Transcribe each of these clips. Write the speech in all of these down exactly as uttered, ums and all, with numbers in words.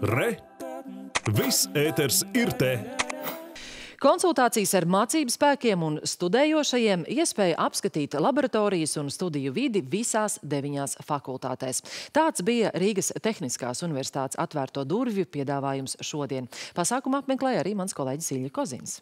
Re! Viss ēters ir te! Konsultācijas ar mācību spēkiem un studējošajiem, iespēja apskatīt laboratorijas un studiju vidi visās deviņās fakultātēs. Tāds bija Rīgas Tehniskās universitātes atvērto durvju piedāvājums šodien. Pasākumu apmeklēja arī mans kolēģis Ilja Kozins.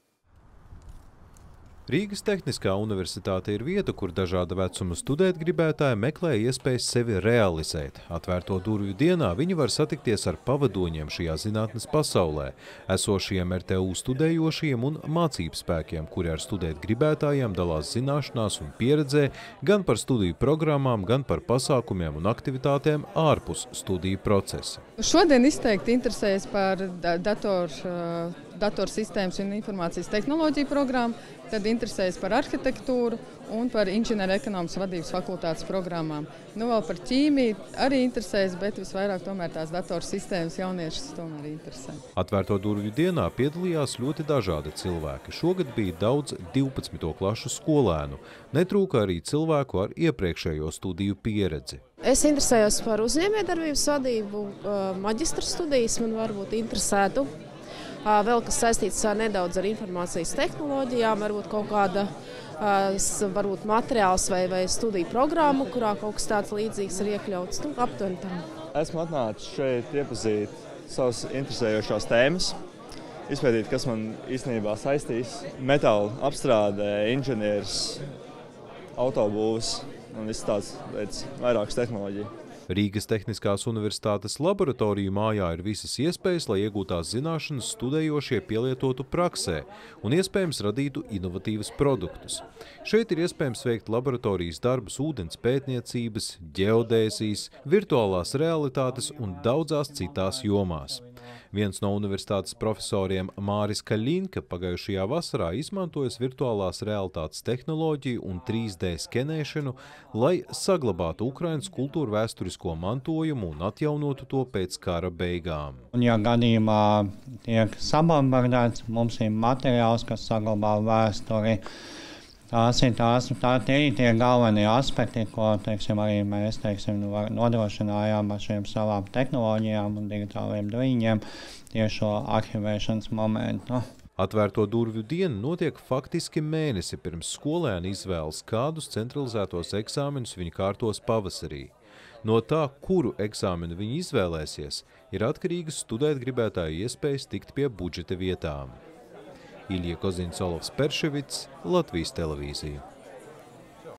Rīgas Tehniskā universitāte ir vieta, kur dažāda vecuma studēt gribētāji meklē iespējas sevi realizēt. Atvērto durvju dienā viņi var satikties ar pavadoņiem šajā zinātnes pasaulē, esošiem R T U studējošiem un mācību spēkiem, kuri ar studēt gribētājiem dalās zināšanās un pieredzē gan par studiju programmām, gan par pasākumiem un aktivitātēm ārpus studiju procesa. Šodien izteikti interesējas par dator, datorsistēmas un informācijas tehnoloģiju programmu, tad interesējas par arhitektūru un par inženieru ekonomikas vadības fakultātes programmām. Nu, vēl par ķīmiju arī interesējas, bet visvairāk tomēr tās datorsistēmas jauniešus tomēr interesē. Atvērto durvju dienā piedalījās ļoti dažādi cilvēki. Šogad bija daudz divpadsmito klašu skolēnu. Netrūka arī cilvēku ar iepriekšējo studiju pieredzi. Es interesējos par uzņēmējdarbības vadību, maģistra studijas man varbūt interesētu. Vēl kas saistīts nedaudz ar informācijas tehnoloģijām, varbūt kaut kāda varbūt materiāls vai, vai studiju programma, kurā kaut kas tāds līdzīgs ir iekļauts. Nu, aptuveni tā. Esmu atnācis šeit iepazīt savas interesējošās tēmas, izpētīt, kas man īstenībā saistīs. Metāla apstrāde, inženieris, autobūvs un viss tāds pēc vairākas tehnoloģiju. Rīgas Tehniskās universitātes laboratoriju mājā ir visas iespējas, lai iegūtās zināšanas studējošie pielietotu praksē un iespējams radītu inovatīvas produktus. Šeit ir iespējams veikt laboratorijas darbus ūdens pētniecības, ģeodēzijas, virtuālās realitātes un daudzās citās jomās. Viens no universitātes profesoriem Māris Kaļinka pagājušajā vasarā izmantojas virtuālās realitātes tehnoloģiju un trīs D skenēšanu, lai saglabātu Ukrainas kultūru vēsturisko mantojumu un atjaunotu to pēc kara beigām. Un, ja gadījumā tiek sabombardēts, mums ir materiāls, kas saglabā vēsturi. Tās ir tās, tā ir tie galvenie aspekti, ko teiksim, arī mēs teiksim, nodrošinājām ar šiem savām tehnoloģijām un digitāliem dviņiem tieši šo arhivēšanas momentu. Atvērto durvju diena notiek faktiski mēnesi pirms skolēni izvēlas, kādus centralizētos eksāmenus viņi kārtos pavasarī. No tā, kuru eksāmenu viņi izvēlēsies, ir atkarīgas studēt gribētāju iespējas tikt pie budžeta vietām. Ilja Kozins, Olovs Perševits, Latvijas televīzija.